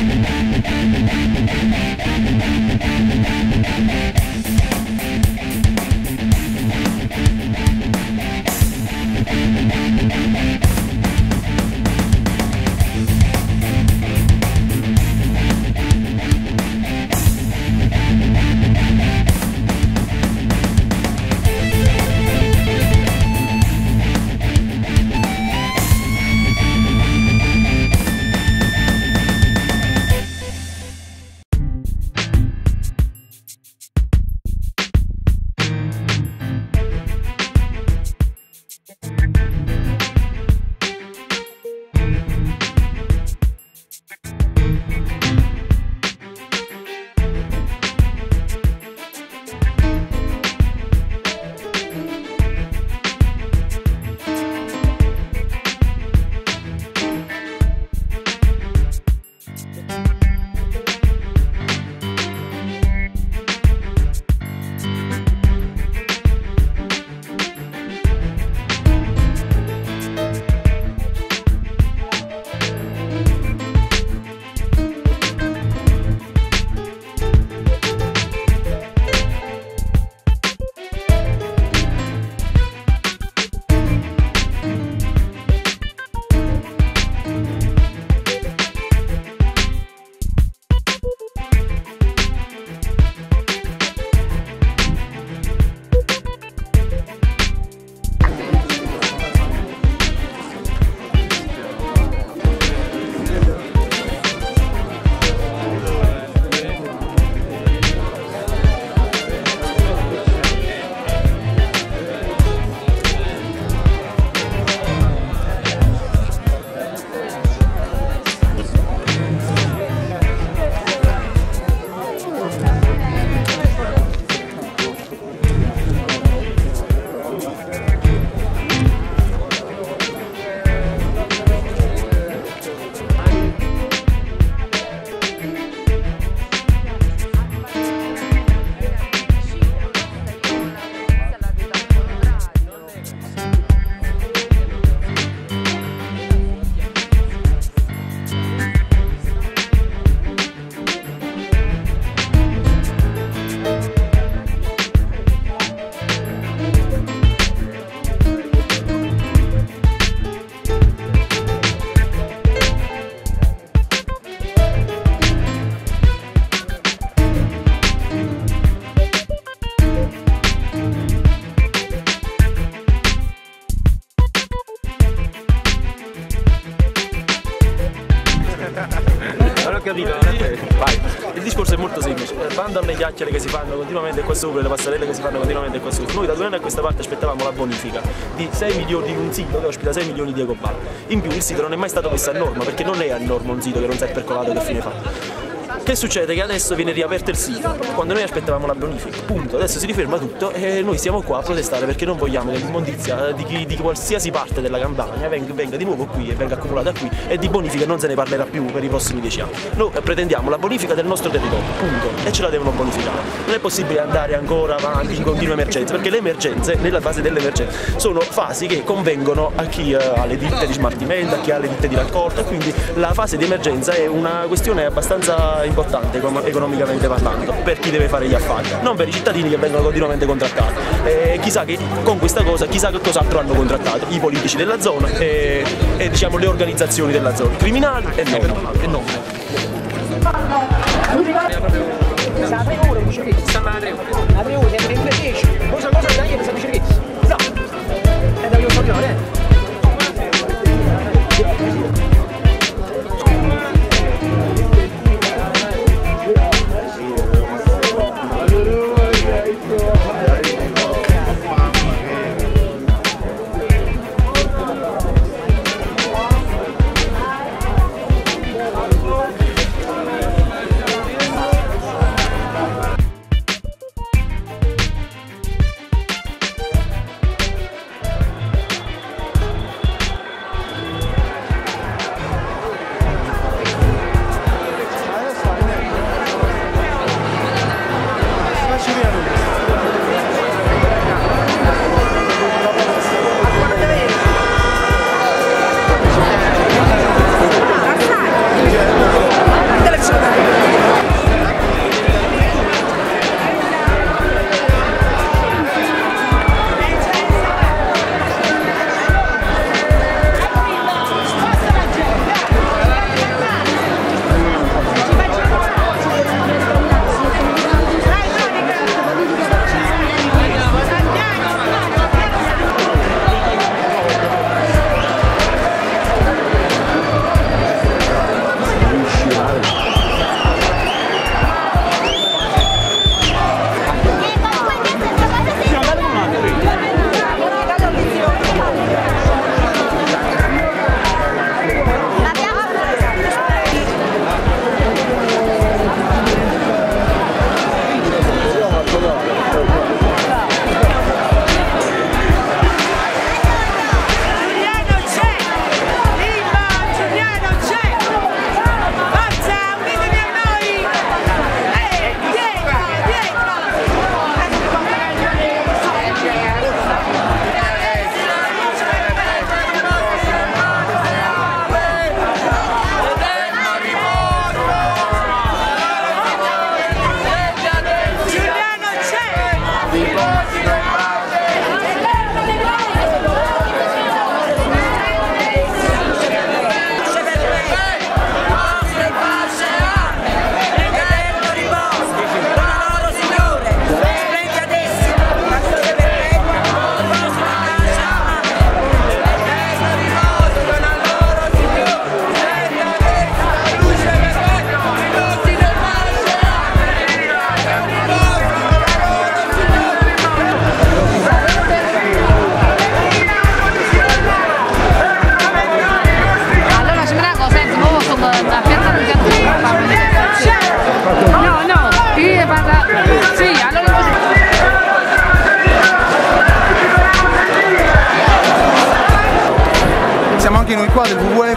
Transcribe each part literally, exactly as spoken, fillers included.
capito? Vai. Il discorso è molto semplice. Bando alle chiacchiere che si fanno continuamente qua sopra, le passerelle che si fanno continuamente qua sopra. Noi da due anni a questa parte aspettavamo la bonifica di sei milioni di un sito che ospita sei milioni di ecobar. In più il sito non è mai stato messo a norma, perché non è a norma un sito che non si è percolato, che fine fa. Che succede? Che adesso viene riaperto il sito, quando noi aspettavamo la bonifica, punto. Adesso si riferma tutto e noi siamo qua a protestare perché non vogliamo che l'immondizia di, chi, di qualsiasi parte della Campania venga, venga di nuovo qui e venga accumulata qui, e di bonifica non se ne parlerà più per i prossimi dieci anni. Noi pretendiamo la bonifica del nostro territorio, punto, e ce la devono bonificare. Non è possibile andare ancora avanti in continue emergenze, perché le emergenze, nella fase delle emergenze, sono fasi che convengono a chi ha le ditte di smaltimento, a chi ha le ditte di raccolta, quindi la fase di emergenza è una questione abbastanza importante economicamente parlando per chi deve fare gli affari, non per i cittadini che vengono continuamente contrattati. E chissà che con questa cosa, chissà che cos'altro hanno contrattato i politici della zona e, e diciamo le organizzazioni della zona, criminali e non. E non.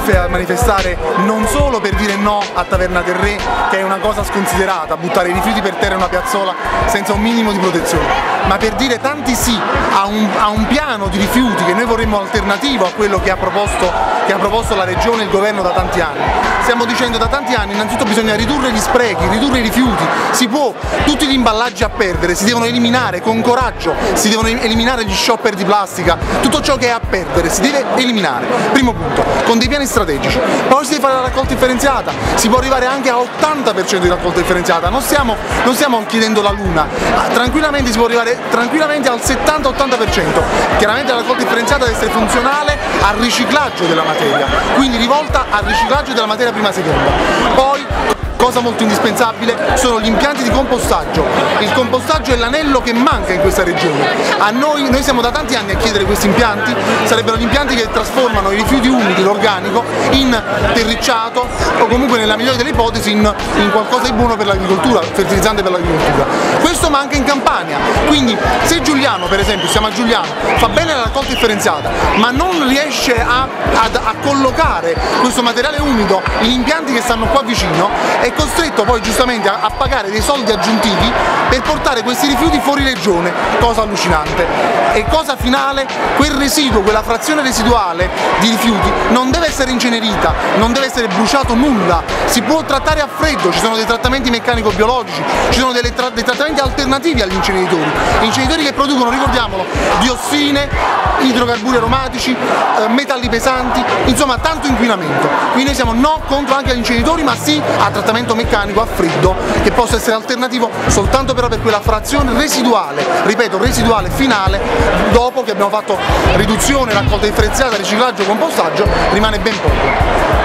a manifestare non solo per dire no a Taverna del Re, che è una cosa sconsiderata, buttare i rifiuti per terra in una piazzola senza un minimo di protezione, ma per dire tanti sì a un, a un piano di rifiuti che noi vorremmo alternativo a quello che ha proposto, che ha proposto la Regione e il Governo da tanti anni. Stiamo dicendo da tanti anni innanzitutto bisogna ridurre gli sprechi, ridurre i rifiuti, si può, tutti gli imballaggi a perdere si devono eliminare con coraggio, si devono eliminare gli shopper di plastica, tutto ciò che è a perdere si deve eliminare, primo punto, con dei piani strategici. Poi si deve fare la raccolta differenziata, si può arrivare anche a ottanta per cento di raccolta differenziata, non stiamo, non stiamo chiedendo la luna, tranquillamente si può arrivare tranquillamente al settanta ottanta per cento. Chiaramente la raccolta differenziata deve essere funzionale al riciclaggio della materia, quindi rivolta al riciclaggio della materia prima seconda. Poi, cosa molto indispensabile, sono gli impianti di compostaggio. Il compostaggio è l'anello che manca in questa regione. A noi, noi siamo da tanti anni a chiedere questi impianti, sarebbero gli impianti che trasformano i rifiuti umidi, l'organico, in terricciato o comunque nella migliore delle ipotesi in, in qualcosa di buono per l'agricoltura, fertilizzante per l'agricoltura. Questo manca in Campania, quindi se Giuliano, per esempio, siamo a Giuliano, fa bene la raccolta differenziata, ma non riesce a, a, a collocare questo materiale umido in impianti che stanno qua vicino, è costretto poi giustamente a, a pagare dei soldi aggiuntivi per portare questi rifiuti fuori regione, cosa allucinante. E cosa finale, quel residuo, quella frazione residuale di rifiuti non deve essere incenerita, non deve essere bruciato nulla, si può trattare a freddo, ci sono dei trattamenti meccanico-biologici, ci sono delle tra dei trattamenti alternativi agli inceneritori, inceneritori che producono, ricordiamolo, diossine, idrocarburi aromatici, eh, metalli pesanti, insomma tanto inquinamento. Quindi noi siamo no contro anche agli inceneritori, ma sì a trattamento meccanico a freddo che possa essere alternativo soltanto però per quella frazione residuale, ripeto residuale finale, dopo che abbiamo fatto riduzione, raccolta differenziata, riciclaggio, compostaggio, rimane ben poco.